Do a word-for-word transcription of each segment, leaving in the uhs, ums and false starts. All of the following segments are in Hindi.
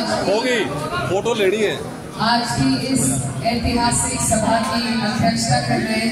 होगी फोटो लेनी है। आज की इस ऐतिहासिक सभा की अध्यक्षता कर रहे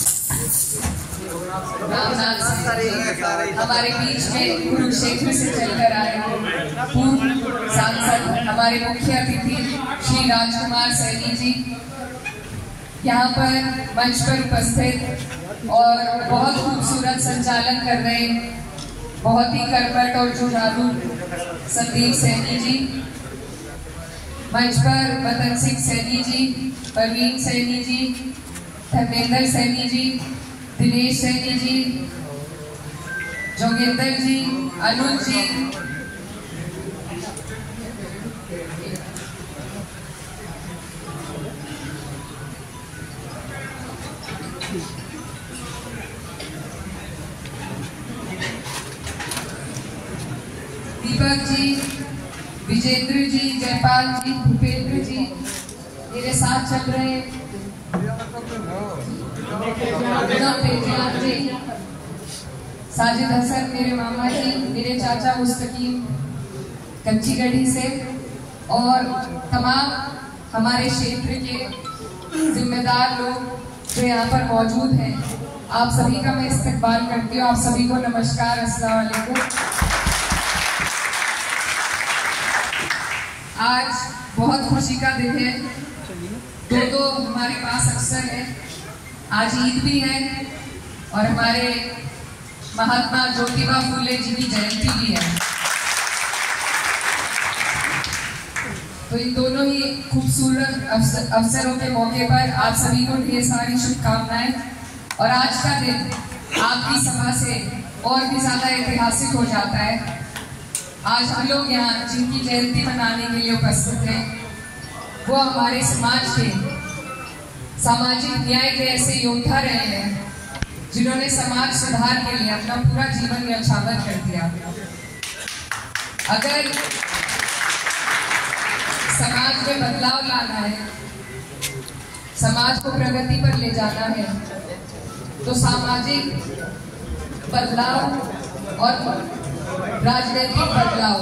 रामनाथ हमारे बीच में कुरुक्षेत्र से चलकर आए पूर्व सांसद हमारे मुख्य अतिथि श्री राजकुमार सैनी जी यहाँ पर मंच पर उपस्थित और बहुत खूबसूरत संचालन कर रहे बहुत ही कर्मठ और जुझारू संदीप सैनी जी, मंच पर मदन सिंह सैनी जी, परवीन सैनी जी, धर्मेंद्र सैनी जी, दिनेश सैनी जी, जोगेंद्र जी, अनुज जी, दीपक जी, विजेंद्र जी, जयपाल जी, भूपेंद्र जी मेरे साथ चल रहे हैं, जी, साजिद हसन मेरे मामा जी, मेरे चाचा मुस्तकीम कच्ची गढ़ी से और तमाम हमारे क्षेत्र के जिम्मेदार लोग जो यहाँ पर मौजूद हैं, आप सभी का मैं इस्तकबाल करती हूँ। आप सभी को नमस्कार, अस्सलाम वालेकुम। आज बहुत खुशी का दिन है, दो दो हमारे पास अवसर है। आज ईद भी है और हमारे महात्मा ज्योतिबा फूले जी की जयंती भी है, तो इन दोनों ही खूबसूरत अवसरों के मौके पर आप सभी को ढेर सारी शुभकामनाएं। और आज का दिन आपकी सभा से और भी ज्यादा ऐतिहासिक हो जाता है। आज हम लोग यहाँ जिनकी जयंती मनाने के लिए उपस्थित हैं वो हमारे समाज के सामाजिक न्याय के ऐसे योद्धा रहे हैं जिन्होंने समाज सुधार के लिए अपना पूरा जीवन न्यौछावर कर दिया। अगर समाज में बदलाव लाना है, समाज को प्रगति पर ले जाना है, तो सामाजिक बदलाव और राजनीतिक बदलाव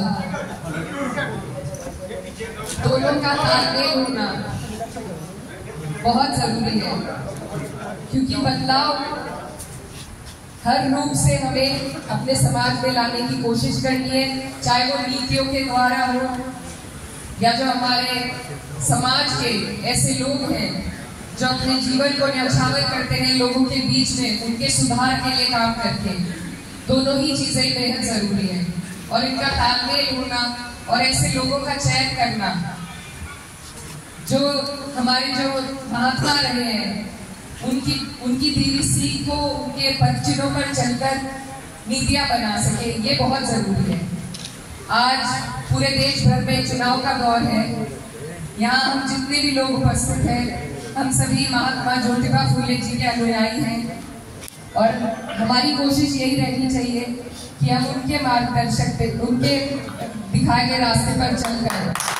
दोनों का तालमेल होना बहुत जरूरी है, क्योंकि बदलाव हर रूप से हमें अपने समाज में लाने की कोशिश करनी है, चाहे वो नीतियों के द्वारा हो या जो हमारे समाज के ऐसे लोग हैं जो अपने जीवन को न्यौछावर करते हैं लोगों के बीच में, उनके सुधार के लिए काम करते हैं। दोनों ही चीजें बेहद जरूरी है और इनका तालमेल होना और ऐसे लोगों का चयन करना जो हमारे जो महात्मा रहे हैं उनकी उनकी दी हुई सीख को उनके पदचिन्हों पर चलकर नीतियां बना सके, ये बहुत जरूरी है। आज पूरे देश भर में चुनाव का दौर है, यहाँ हम जितने भी लोग उपस्थित हैं हम सभी महात्मा ज्योतिबा फूले जी के अनुयायी हैं और हमारी कोशिश यही रहनी चाहिए कि हम उनके मार्गदर्शक पे, उनके दिखाए गए रास्ते पर चलकर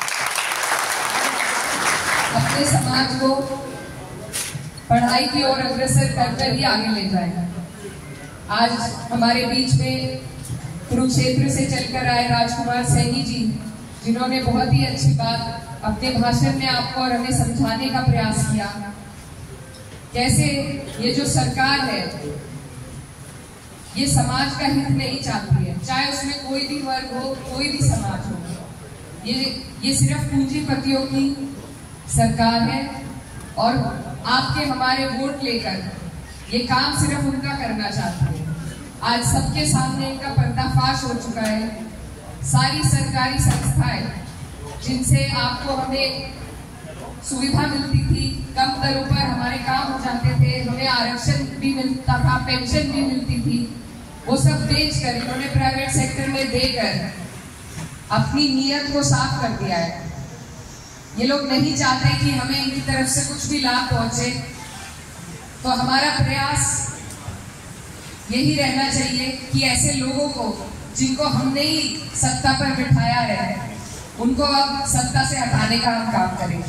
अपने समाज को पढ़ाई की ओर अग्रसर करकर ही आगे ले जाएगा। आज हमारे बीच में कुरुक्षेत्र से चलकर आए राजकुमार सैनी जी, जिन्होंने बहुत ही अच्छी बात अपने भाषण में आपको और हमें समझाने का प्रयास किया, कैसे ये जो सरकार है ये समाज का हित नहीं चाहती है, चाहे उसमें कोई भी वर्ग हो, कोई भी समाज हो। ये ये सिर्फ पूंजीपतियों की सरकार है और आपके हमारे वोट लेकर ये काम सिर्फ उनका करना चाहती है। आज सबके सामने इनका पर्दाफाश हो चुका है। सारी सरकारी संस्थाएं जिनसे आपको हमें सुविधा मिलती थी, कम दरों पर हमारे काम हो जाते थे, हमें आरक्षण भी मिलता था, पेंशन भी मिलती थी, वो सब बेचकर इन्होंने प्राइवेट सेक्टर में देकर अपनी नीयत को साफ कर दिया है। ये लोग नहीं चाहते कि हमें इनकी तरफ से कुछ भी लाभ पहुंचे, तो हमारा प्रयास यही रहना चाहिए कि ऐसे लोगों को जिनको हमने ही सत्ता पर बिठाया है उनको अब सत्ता से हटाने का हम काम करेंगे।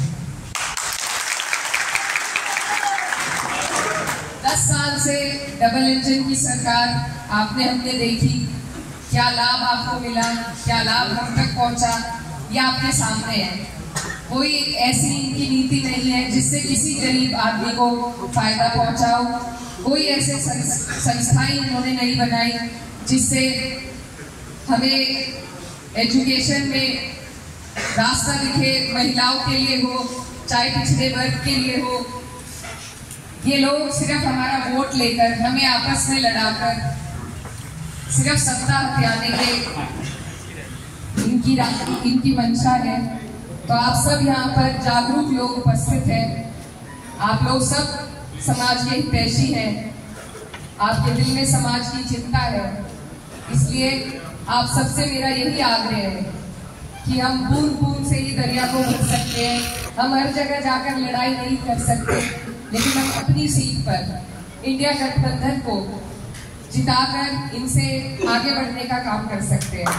दस साल से डबल इंजन की सरकार आपने हमने देखी, क्या लाभ आपको मिला, क्या लाभ हम तक पहुंचा, ये आपके सामने है। कोई ऐसी इनकी नीति नहीं है जिससे किसी गरीब आदमी को फायदा पहुंचाओ। कोई ऐसे संस्थाएं इन्होंने नहीं बनाई जिससे हमें एजुकेशन में रास्ता दिखे, महिलाओं के लिए हो चाहे पिछड़े वर्ग के लिए हो। ये लोग सिर्फ हमारा वोट लेकर हमें आपस में लड़ाकर सिर्फ सत्ता हथियाने के इनकी इनकी मंशा है। तो आप सब यहाँ पर जागरूक लोग उपस्थित हैं। आप लोग सब समाज के हितैषी हैं। आपके दिल में समाज की चिंता है, इसलिए आप सबसे मेरा यही आग्रह है कि हम बूंद बूंद से ही दरिया को भर सकते हैं। हम हर जगह जाकर लड़ाई नहीं कर सकते, लेकिन हम अपनी सीट पर इंडिया गठबंधन को जिताकर इनसे आगे बढ़ने का काम कर सकते हैं।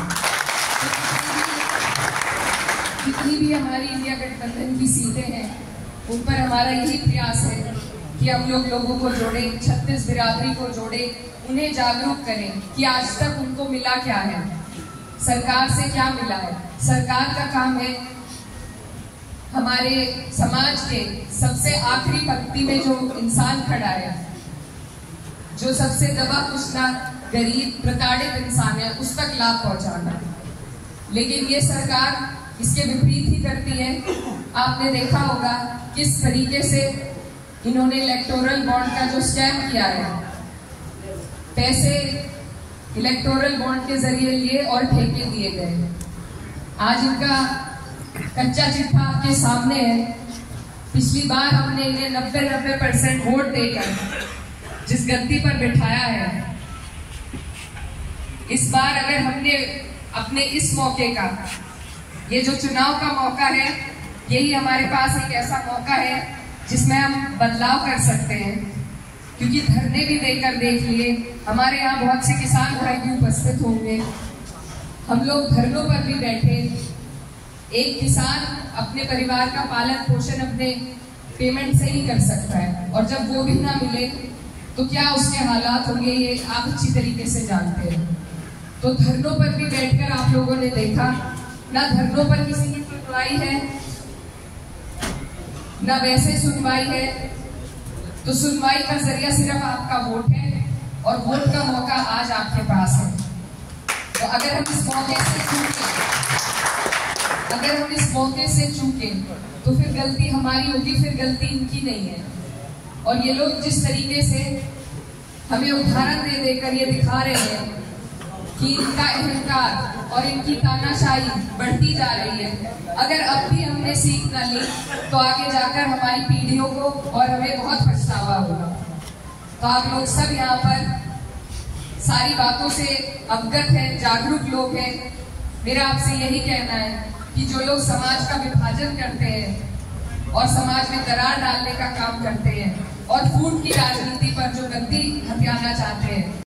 जितनी भी हमारी इंडिया गठबंधन की सीटें हैं उन पर हमारा यही प्रयास है कि हम लोग लोगों को जोड़े, छत्तीस बिरादरी को जोड़े, उन्हें जागरूक करें कि आज तक उनको मिला क्या है, सरकार से क्या मिला है। सरकार का काम है हमारे समाज के सबसे आखिरी पंक्ति में जो इंसान खड़ा है, जो सबसे दबा कुचला गरीब प्रताड़ित इंसान है, उस तक लाभ पहुंचाना। लेकिन ये सरकार इसके विपरीत ही करती है। आपने देखा होगा किस तरीके से इन्होंने इलेक्टोरल बॉन्ड का जो स्कैम किया है, पैसे इलेक्टोरल बॉन्ड के जरिए लिए और ठेके दिए गए। आज इनका कच्चा चिट्ठा आपके सामने है। पिछली बार हमने इन्हें नब्बे नब्बे परसेंट वोट देकर जिस गद्दी पर बिठाया है, इस बार अगर हमने अपने इस मौके का, ये जो चुनाव का मौका है, यही हमारे पास एक ऐसा मौका है जिसमें हम बदलाव कर सकते हैं। क्योंकि धरने भी देकर देख लिए, हमारे यहाँ बहुत से किसान भाई भी उपस्थित होंगे, हम लोग धरनों पर भी बैठे। एक किसान अपने परिवार का पालन पोषण अपने पेमेंट से ही कर सकता है, और जब वो भी ना मिले तो क्या उसके हालात होंगे, ये आप अच्छी तरीके से जानते हैं। तो धरनों पर भी बैठकर आप लोगों ने देखा, ना धरनों पर किसी की सुनवाई है, ना वैसे सुनवाई है। तो सुनवाई का जरिया सिर्फ आपका वोट है, और वोट का मौका आज आपके पास है। तो अगर हम इस मौके से चूके अगर हम इस मौके से चूके तो फिर गलती हमारी होगी, फिर गलती इनकी नहीं है। और ये लोग जिस तरीके से हमें उदाहरण दे देकर ये दिखा रहे हैं कि इनका अहंकार और इनकी तानाशाही बढ़ती जा रही है, अगर अब भी हमने सीख न ली तो आगे जाकर हमारी पीढ़ियों को और हमें बहुत पछतावा होगा। तो आप लोग सब यहाँ पर सारी बातों से अवगत हैं, जागरूक लोग हैं। मेरा आपसे यही कहना है कि जो लोग समाज का विभाजन करते हैं और समाज में दरार डालने का काम करते हैं और फूट की राजनीति पर जो गद्दी हथियाना चाहते हैं,